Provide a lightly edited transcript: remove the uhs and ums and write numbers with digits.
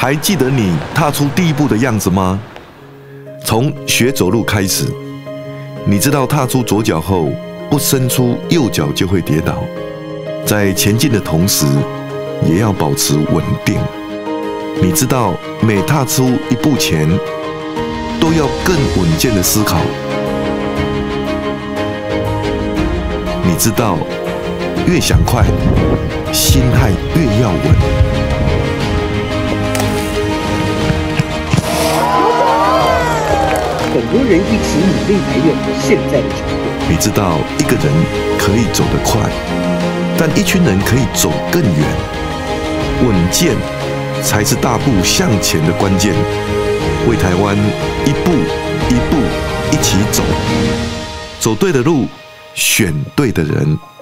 还记得你踏出第一步的样子吗？从学走路开始，你知道踏出左脚后，不伸出右脚就会跌倒，在前进的同时，也要保持稳定。你知道每踏出一步前，都要更稳健的思考。你知道越想快，心态越要稳。 很多人一起努力才有现在的成果。 你知道一个人可以走得快，但一群人可以走更远。稳健才是大步向前的关键。为台湾一步一步一起走，走对的路，选对的人。